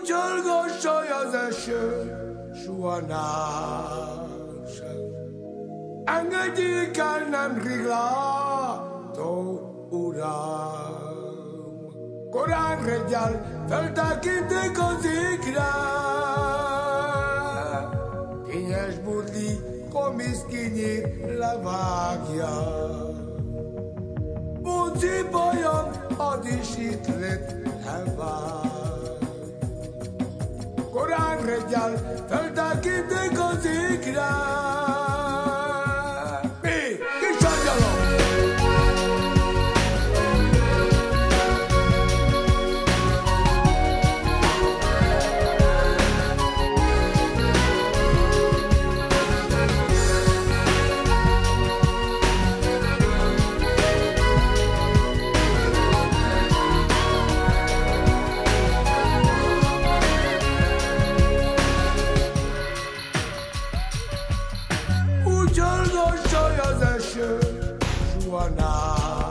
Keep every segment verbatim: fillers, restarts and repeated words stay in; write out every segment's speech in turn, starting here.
Csörgössaj az eső, soha nem sem. Engedjék el, nem riglátó uram. Korán reggel feltekinték az égre. Kényes burli, komisz kinyír, levágja. Bunci bajom, ad is itt lett, elvág. Korán reggel feltekinték az égre. Mi? Kis angyalom! Csörgössaj az eső, soha nem.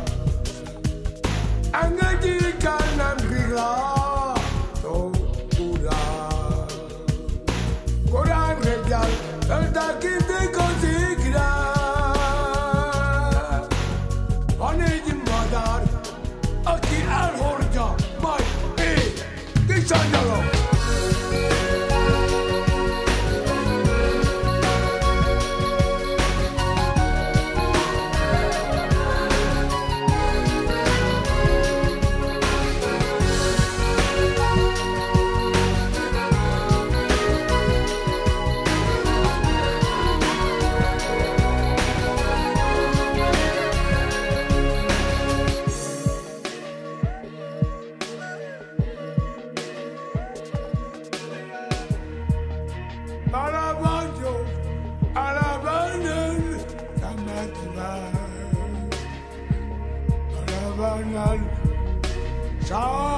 Engedjék el, nem riglátó uram. Korán reggel feltekinték az égre. Van egy madár, aki elhordja, majd én, kis angyalom. Alabando, alabando, alabando, alabando,